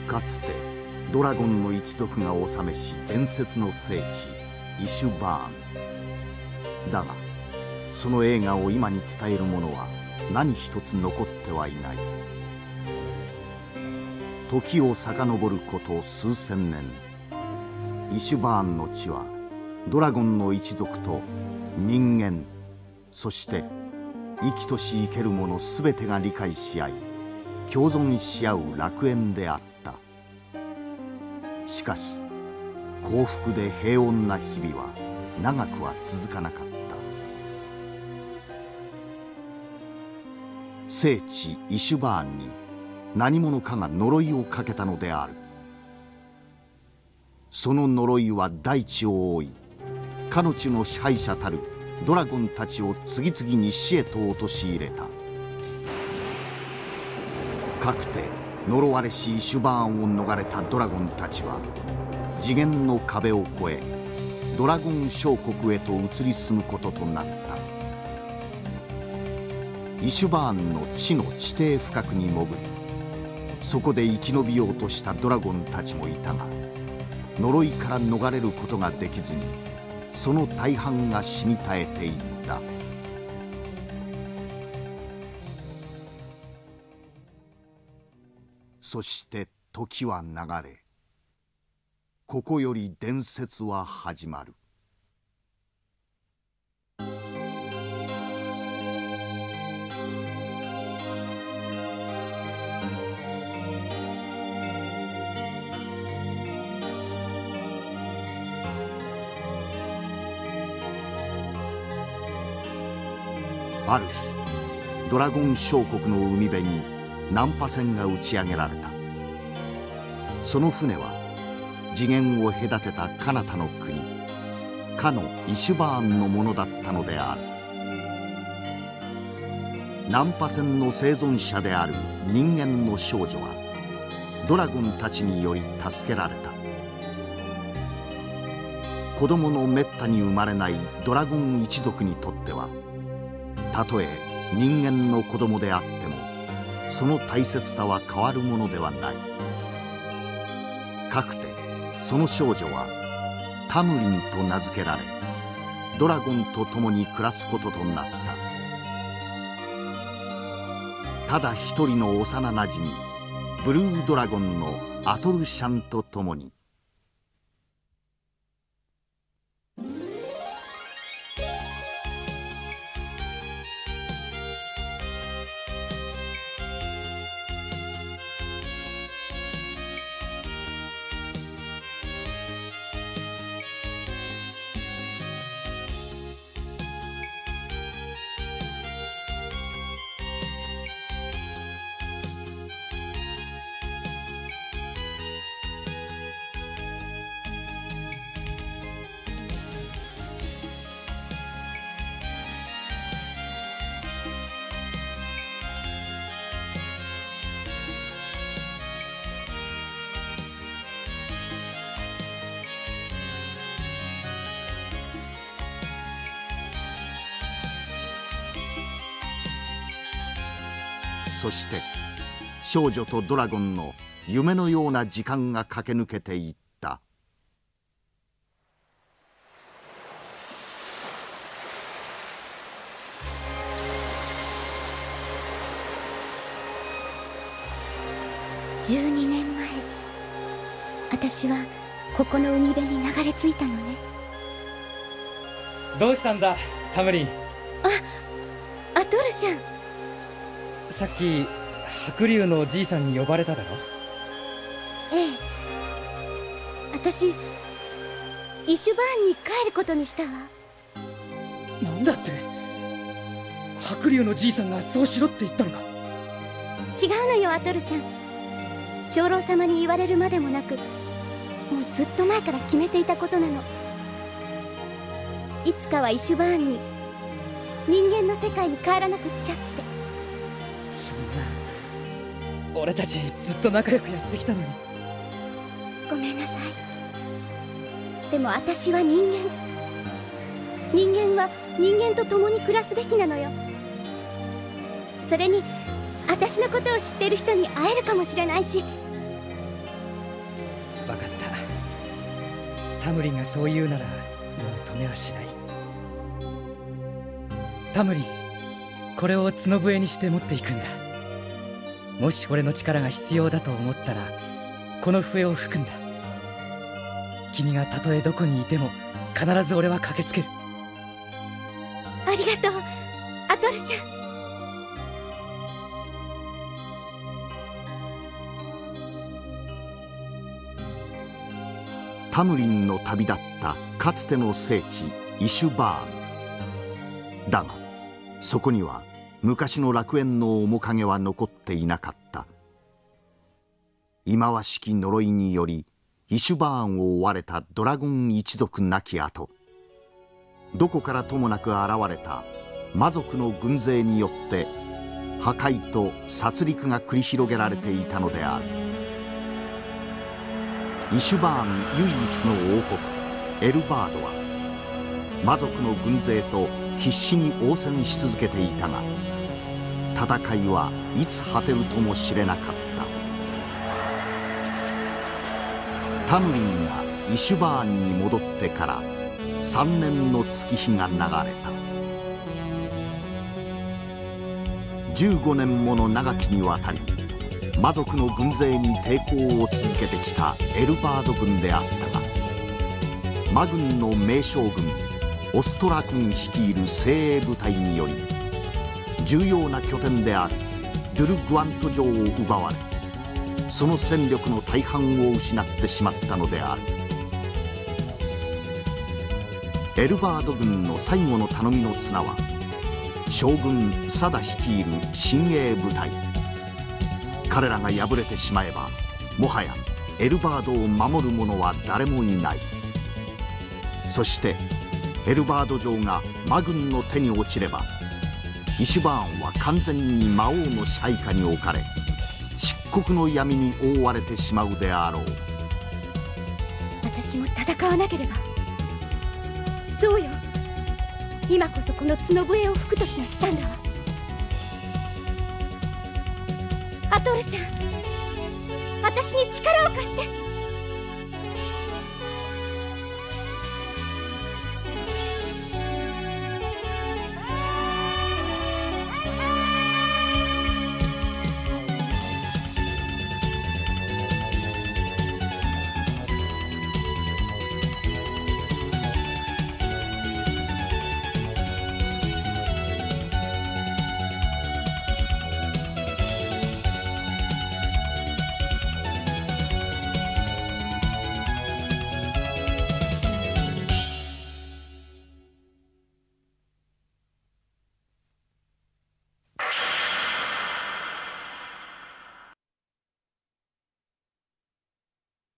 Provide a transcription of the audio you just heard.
かつてドラゴンの一族が治めし伝説の聖地イシュバーンだが、その栄華を今に伝えるものは何一つ残ってはいない。時を遡ること数千年、イシュバーンの地はドラゴンの一族と人間、そして生きとし生けるものすべてが理解し合い共存し合う楽園であった。しかし幸福で平穏な日々は長くは続かなかった。聖地イシュバーンに何者かが呪いをかけたのである。その呪いは大地を覆い、かの地の支配者たるドラゴンたちを次々に死へと陥れた。かくて呪われしイシュバーンを逃れたドラゴンたちは次元の壁を越えドラゴン小国へと移り住むこととなった。イシュバーンの地の地底深くに潜り、そこで生き延びようとしたドラゴンたちもいたが、呪いから逃れることができずにその大半が死に絶えていった。そして時は流れ、ここより伝説は始まる。ある日、ドラゴン小国の海辺に難破船が打ち上げられた。その船は次元を隔てた彼方の国、かのイシュバーンのものだったのである。難破船の生存者である人間の少女はドラゴンたちにより助けられた。子供のめったに生まれないドラゴン一族にとっては、たとえ人間の子供であってもその大切さは変わるものではない。かくてその少女はタムリンと名付けられ、ドラゴンと共に暮らすこととなった。ただ一人の幼なじみブルードラゴンのアトルシャンと共に。そして少女とドラゴンの夢のような時間が駆け抜けていった。 12年前、私はここの海辺に流れ着いたのね。 どうしたんだタムリン。 アトルシャン。 さっき白龍のおじいさんに呼ばれただろ。 ええ、私イシュバーンに帰ることにしたわ。 なんだって、白龍のじいさんがそうしろって言ったのか。 違うのよアトルシャン。長老様に言われるまでもなく、もうずっと前から決めていたことなの。いつかはイシュバーンに、人間の世界に帰らなくっちゃって。 そんな、俺たちずっと仲良くやってきたのに。 ごめんなさい。でも私は人間。人間は人間と共に暮らすべきなのよ。それに私のことを知ってる人に会えるかもしれないし、 タムリンがそう言うならもう止めはしない。タムリン、これを角笛にして持っていくんだ。もし俺の力が必要だと思ったらこの笛を吹くんだ。君がたとえどこにいても必ず俺は駆けつける。 ありがとうアトルシャン。 タムリンの旅立ったかつての聖地イシュバーンだが、そこには昔の楽園の面影は残っていなかった。忌まわしき呪いによりイシュバーンを追われたドラゴン一族亡き後、どこからともなく現れた魔族の軍勢によって破壊と殺戮が繰り広げられていたのである。イシュバーン唯一の王国エルバードは魔族の軍勢と必死に応戦し続けていたが、戦いはいつ果てるとも知れなかった。タムリンがイシュバーンに戻ってから3年の月日が流れた。15年もの長きにわたり魔族の軍勢に抵抗を続けてきたエルバード軍であったが、魔軍の名将軍オストラ軍率いる精鋭部隊により重要な拠点であるドゥル・グアント城を奪われ、その戦力の大半を失ってしまったのである。エルバード軍の最後の頼みの綱は将軍サダ率いる親衛部隊。彼らが敗れてしまえばもはやエルバードを守る者は誰もいない。そしてエルバード城が魔軍の手に落ちればイシュバーンは完全に魔王の支配下に置かれ漆黒の闇に覆われてしまうであろう。 私も戦わなければ。そうよ、今こそこの角笛を吹く時が来たんだわ。アトルちゃん、私に力を貸して。